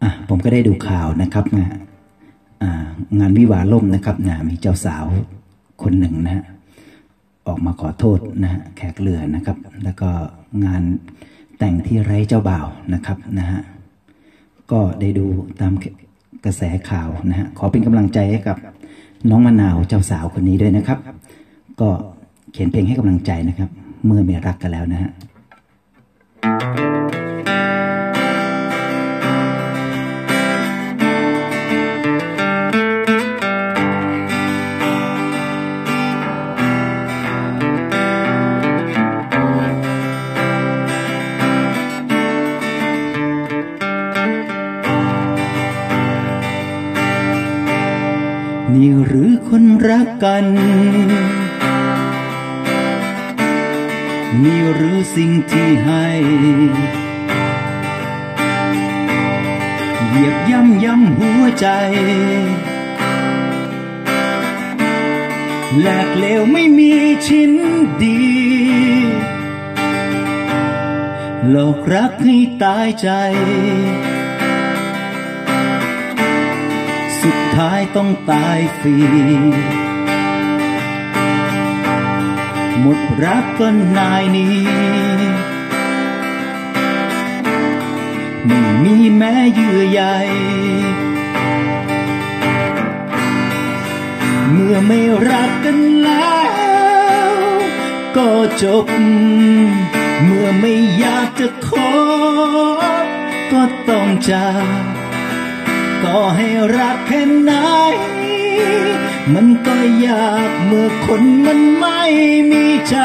ผมก็ได้ดูข่าวนะครับงานวิวาห์ล่มนะครับมีเจ้าสาวคนหนึ่งนะฮะออกมาขอโทษนะฮะแขกเรือนะครับแล้วก็งานแต่งที่ไร้เจ้าบ่าวนะครับนะฮะก็ได้ดูตามกระแสข่าวนะฮะขอเป็นกำลังใจให้กับน้องมะนาวเจ้าสาวคนนี้ด้วยนะครับก็เขียนเพลงให้กำลังใจนะครับเมื่อมีรักกันแล้วนะฮะนี่หรือคนรักกันนี่หรือสิ่งที่ให้เหยียบย่ำหัวใจแหลกเหลวไม่มีชิ้นดีหลอกรักให้ตายใจสุดท้ายต้องตายฟรีหมดรักก็นายนี้ไม่มีแม้เยื่อใยเมื่อไม่รักกันแล้วก็จบเมื่อไม่อยากจะขอก็ต้องจากก็ให้รักแค่ไหนมันก็ยากเมื่อคนมันไม่มีใจ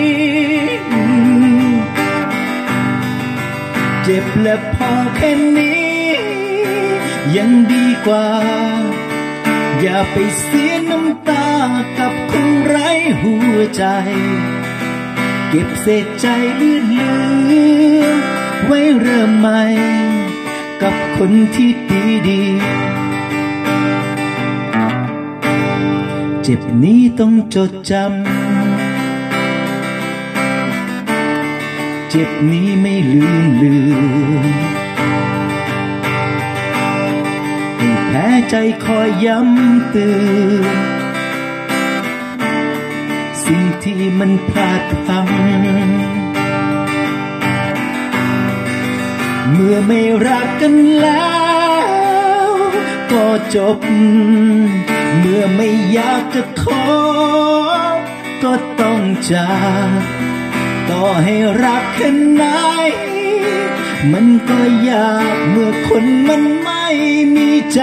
เจ็บและพอแค่นี้ยังดีกว่าอย่าไปเสียน้ำตากับคนไร้หัวใจเก็บเศษใจเลือไว้เริ่มใหม่กับคนที่ดีเจ็บนี้ต้องจดจำเจ็บนี้ไม่ลืมให้แพ้ใจคอยย้ำเตือนสิ่งที่มันพลาดพลั้งเมื่อไม่รักกันแล้วก็จบเมื่อไม่อยากจะขอก็ต้องจากต่อให้รักแค่ไหนมันก็ยากเมื่อคนมันไม่มีใจ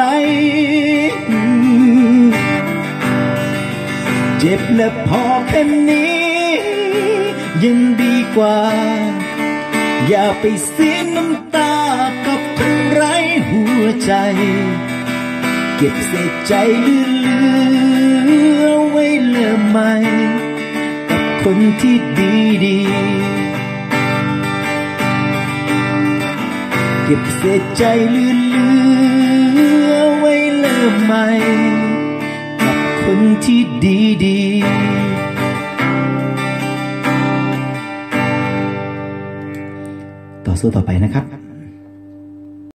เจ็บและพอแค่นี้ยังดีกว่าอย่าไปเสียน้ำตากับคนไร้หัวใจเก็บเศษใจเหลือไว้เริ่มใหม่กับคนที่ดีเก็บเศษใจเหลือไว้เริ่มใหม่กับคนที่ดีต่อสู้ต่อไปนะครับ